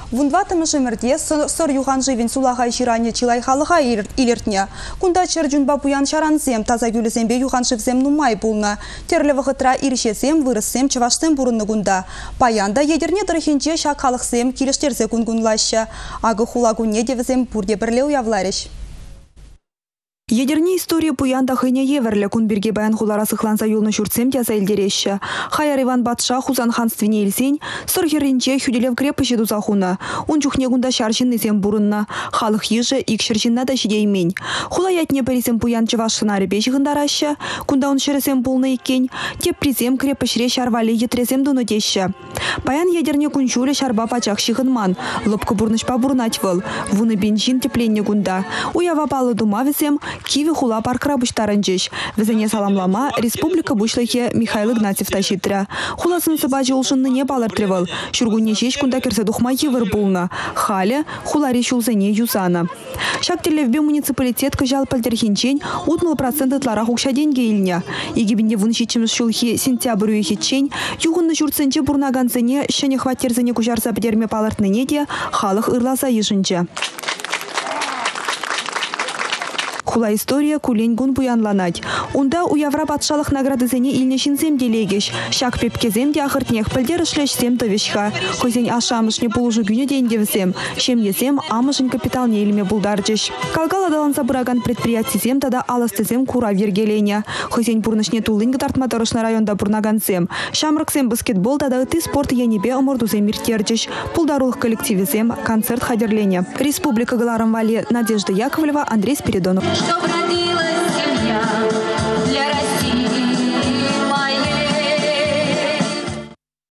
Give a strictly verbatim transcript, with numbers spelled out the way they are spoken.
Вунватым жемерде сор юхан живен сулағай жиране чилай халыға илертне. Кунда чер жүнба буян шаранзем, таза гүлізембе юхан живзем нумай булна. Терлі вғытра иршесем, вырысем, чываштем бурынны гунда. Паянда едерне дырхенче шак халықсем киліштерзе күнгунлашы. Ағы хулагуне девізем бурде бірле уявларыш. Едерне история пуянда хыне еверлі күнберге баян хулара сықланса юлны жүртсем тяза елдереші. Хаяр Иван Батша хузан ханствене елсен, сұрхерінче хүделев крепіші дузахуна. Он жүхне гунда шаршын незем бурынна. Халық ежі икшіршінна да жидеймен. Хула ятне пересем пуян чывашына рыбеш ғындарашы. Кунда он шересем пулны еккен. Теп призем крепішре шарвали етрезем дуны деші. Паян едерне күнчулі шарба пачақ шығынман. Лыпқы бурнышпа бурнать выл. Вуны бенжин тепленне гунда. Уява палы дума весем, Киви хула паркра буштарынчеш. Везене саламлама республика бушлыхе Михаил Игнатьев тащитря. Хуласын сыбажы улшынны не балартревал. Шургуне шеш кунда керсе духма евер булна. Хале хулари шулзене юзана. Шактерлевбе муниципалитет кыжал пальтерхинчен утнул проценты тлара хукша деньги илня. Егибинде вуншичимс шулхи сентябрь уехичен. Югунны журценче бурнаганцене шене хватерзене кужарса педерме палартныне де халық ырласа ешінче. Хула история кулень гун буянланать. Унда у Явра патшалық наградызене илнешінсем делегеш. Шак пепкезем де ахыртнех пілдер ішлешсем төвешха. Хозень ашамышне пулужу күні дендевсем. Шем есем амышын капитал не илме булдарчеш. Калгала даланса бұраган предприятизем тада аластызем кура вергелене. Хозень бурнышне тулынғы тартматарышны районда бурнагансем. Шамрыксем баскетбол тада ыты спорт енебе омырдузем миртерчеш. Пулдарулық коллективизем концерт хадерлене. Республика Галарам Вали Надежда Яковлева, Андрей Спиридонов. Чтобы родилась